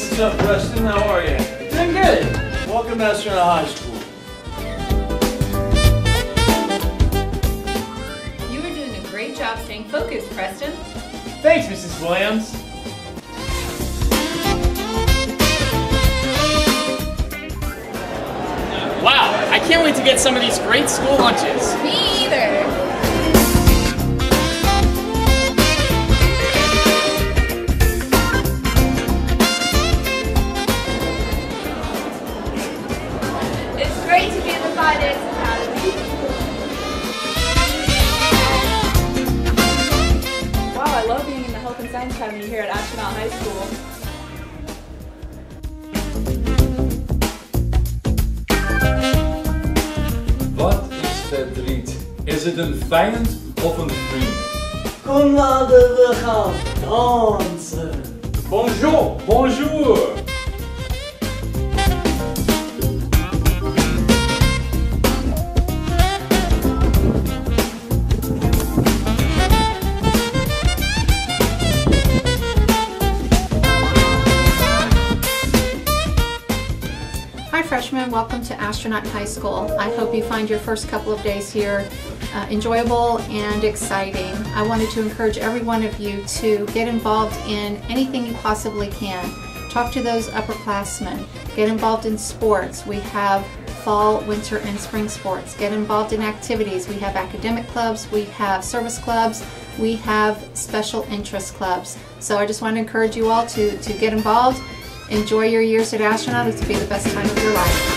boys. What's up, Preston? How are you? Doing good. Welcome to Astronaut High School. You are doing a great job staying focused, Preston. Thanks, Mrs. Williams. Wow, I can't wait to get some of these great school lunches. Me either. It's great to be in the 5 Days Academy. Wow, I love being in the Health and Science Academy here at Astronaut High School. Wat is verdriet? Is het een vijand of een vriend? Kom laten we gaan dansen. Bonjour, bonjour! Hi freshmen, welcome to Astronaut High School. I hope you find your first couple of days here enjoyable and exciting. I wanted to encourage every one of you to get involved in anything you possibly can. Talk to those upperclassmen. Get involved in sports. We have fall, winter, and spring sports. Get involved in activities. We have academic clubs, we have service clubs, we have special interest clubs. So I just want to encourage you all to get involved. Enjoy your years at Astronaut. It's to be the best time of your life.